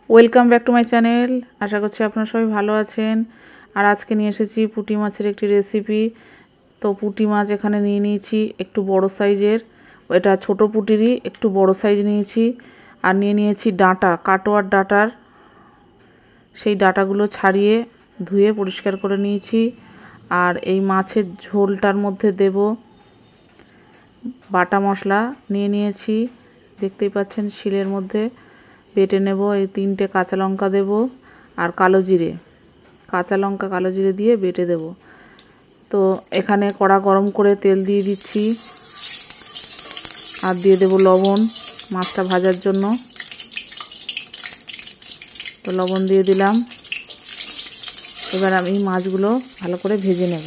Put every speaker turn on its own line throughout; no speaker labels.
Welcome back to my channel. আশা করছি আপনারা সবাই ভালো আছেন। আর আজকে নিয়ে এসেছি পুঁটি মাছের একটি রেসিপি। তো পুঁটি মাছ এখানে নিয়ে নিয়েছি একটু বড় সাইজের, এটা ছোট পুঁটিরই একটু বড় সাইজ নিয়েছি। আর নিয়ে নিয়েছি ডাঁটা, কাটোয়ার ডাঁটার সেই ডাঁটাগুলো ছাড়িয়ে ধুয়ে পরিষ্কার করে নিয়েছি। আর এই মাছের ঝোলটার মধ্যে দেব বাটা মশলা নিয়ে নিয়েছি, দেখতেই পাচ্ছেন শিলের মধ্যে বেটে নেব। এই 3টে কাঁচা লঙ্কা দেব আর কালো জিরে, কাঁচা লঙ্কা কালো জিরে দিয়ে বেটে দেব। তো এখানে কড়া গরম করে তেল দিয়ে দিচ্ছি আর দিয়ে দেব লবণ মাছটা ভাজার জন্য। তো লবণ দিয়ে দিলাম। এবার আমি মাছগুলো ভালো করে ভেজে নেব।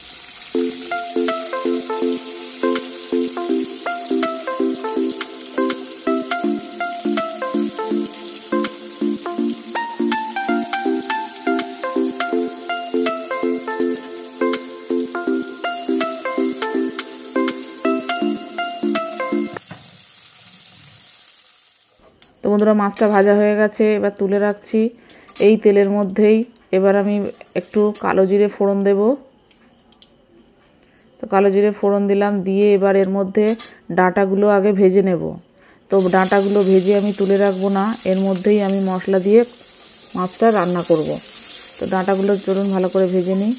তো বন্ধুরা, মাছটা ভাজা হয়ে গেছে, এবার তুলে রাখছি। এই তেলের মধ্যেই এবার আমি একটু কালো জিরে ফোড়ন দেব। তো কালো জিরে ফোড়ন দিলাম, দিয়ে এবার এর মধ্যে ডাঁটাগুলো আগে ভেজে নেব। তো ডাঁটাগুলো ভেজে আমি তুলে রাখবো না, এর মধ্যেই আমি মশলা দিয়ে মাছটা রান্না করব। তো ডাঁটাগুলো চলুন ভালো করে ভেজে নিই।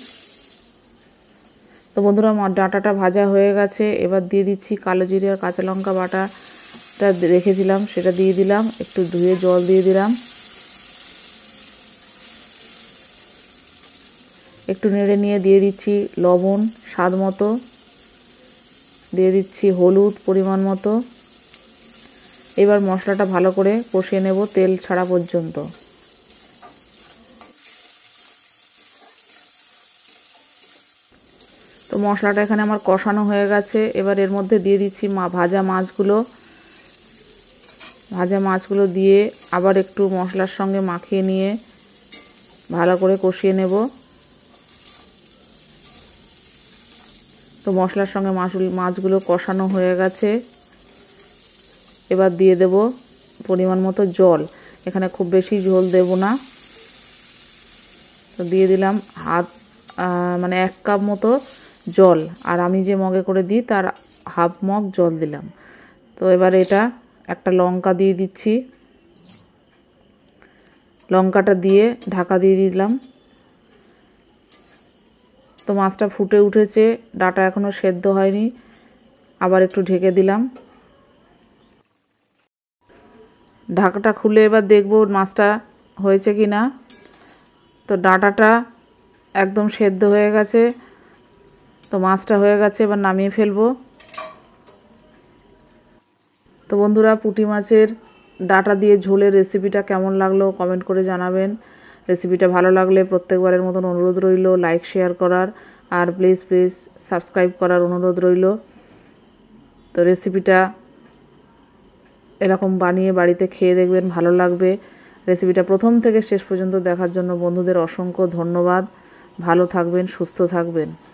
তো বন্ধুরা, ডাঁটাটা ভাজা হয়ে গেছে, এবার দিয়ে দিচ্ছি কালো জিরে আর কাঁচা লঙ্কা বাটাটা রেখেছিলাম, সেটা দিয়ে দিলাম। একটু ধুয়ে জল দিয়ে দিলাম, একটু নেড়ে নিয়ে দিয়ে দিচ্ছি লবণ স্বাদ মতো, দিয়ে দিচ্ছি হলুদ পরিমাণ মতো। এবার মশলাটা ভালো করে কষিয়ে নেব তেল ছাড়া পর্যন্ত। তো মশলাটা এখানে আমার কষানো হয়ে গেছে, এবার এর মধ্যে দিয়ে দিচ্ছি ভাজা মাছগুলো দিয়ে আবার একটু মশলার সঙ্গে মাখিয়ে নিয়ে ভালো করে কষিয়ে নেব। তো মশলার সঙ্গে মাছগুলো কষানো হয়ে গেছে, এবার দিয়ে দেব পরিমাণ মতো জল। এখানে খুব বেশি ঝোল দেব না। তো দিয়ে দিলাম মানে 1 কাপ মতো জল, আর আমি যে মগে করে দিই তার হাফ মগ জল দিলাম। তো এবার এটা একটা লঙ্কা দিয়ে দিচ্ছি, লঙ্কাটা দিয়ে ঢাকা দিয়ে দিলাম। তো মাছটা ফুটে উঠেছে, ডাঁটা এখনও সেদ্ধ হয়নি, আবার একটু ঢেকে দিলাম। ঢাকাটা খুলে এবার দেখব মাছটা হয়েছে কি না। তো ডাঁটাটা একদম সেদ্ধ হয়ে গেছে, তো মাছটা হয়ে গেছে, এবার নামিয়ে ফেলবো। তো বন্ধুরা, পুঁটি মাছের ডাঁটা দিয়ে ঝোলের রেসিপিটা কেমন লাগলো কমেন্ট করে জানাবেন। রেসিপিটা ভালো লাগলে প্রত্যেকবারের মতন অনুরোধ রইল লাইক শেয়ার করার, আর প্লিজ সাবস্ক্রাইব করার অনুরোধ রইল। তো রেসিপিটা এরকম বানিয়ে বাড়িতে খেয়ে দেখবেন, ভালো লাগবে। রেসিপিটা প্রথম থেকে শেষ পর্যন্ত দেখার জন্য বন্ধুদের অসংখ্য ধন্যবাদ। ভালো থাকবেন, সুস্থ থাকবেন।